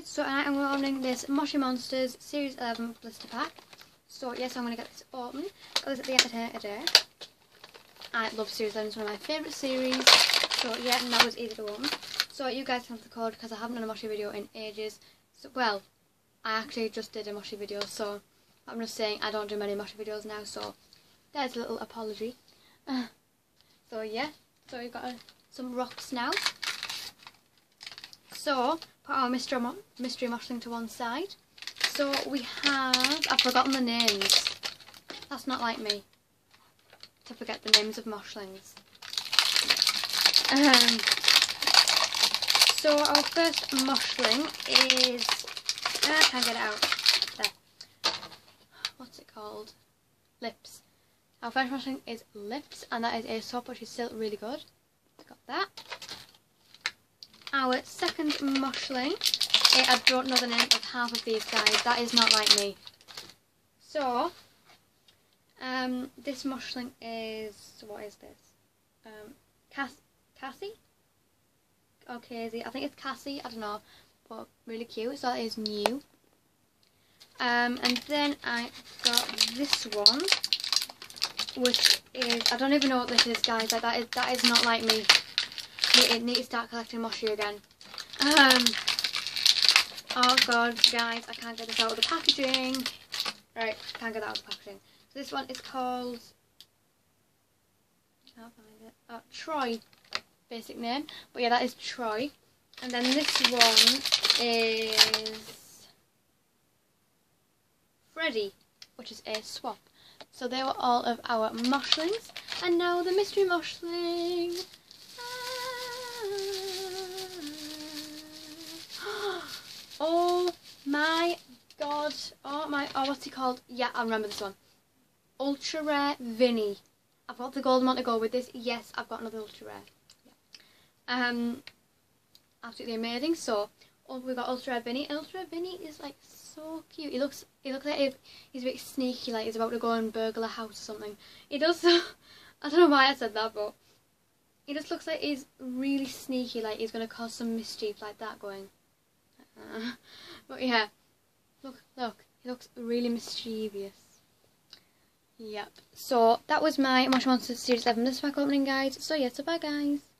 guys, so tonight I'm opening this Moshi Monsters Series 11 blister pack. So yes, I'm going to get this open. Got this at the end of here today. I love Series 11, it's one of my favourite series. So yeah, and that was easy to open. So you guys can have the code because I haven't done a Moshi video in ages. So, well, I actually just did a Moshi video, so I'm just saying I don't do many Moshi videos now, so there's a little apology. So yeah, so you've got some rocks now. So, put our mystery moshling to one side. So we have, I've forgotten the names. That's not like me, to forget the names of moshlings. So our first moshling is, I can't get it out. There. What's it called? Lips. Our first moshling is Lips, and that is a soap which is still really good. Got that. Our second moshling, I don't know the name of half of these guys, that is not like me. So, this moshling is, what is this? Cassie? Or Casey, I think it's Cassie, I don't know, but really cute, so that is new. And then I got this one, which is, I don't even know what this is, guys, like that is not like me. Need to start collecting Moshi again. Oh god, guys, I can't get this out of the packaging. Right, can't get that out of the packaging. So this one is called, can't find it. Troy, basic name. But yeah, that is Troy. And then this one is Freddy, which is a swap. So they were all of our moshlings. And now the mystery moshling. Oh my god. Oh, what's he called? Yeah, I remember this one. Ultra Rare Vinny. I've got the golden one to go with this. Yes, I've got another Ultra Rare. Yeah. Absolutely amazing. So, we've got Ultra Rare Vinny. Ultra Rare Vinny is like so cute. He looks like he's a bit sneaky, like he's about to go and burgle a house or something. He does. I don't know why I said that, but he just looks like he's really sneaky, like he's going to cause some mischief like that going. But yeah, look, he looks really mischievous. Yep, so that was my Moshi Monsters Series 11 blister pack opening, guys. So yeah, so bye guys.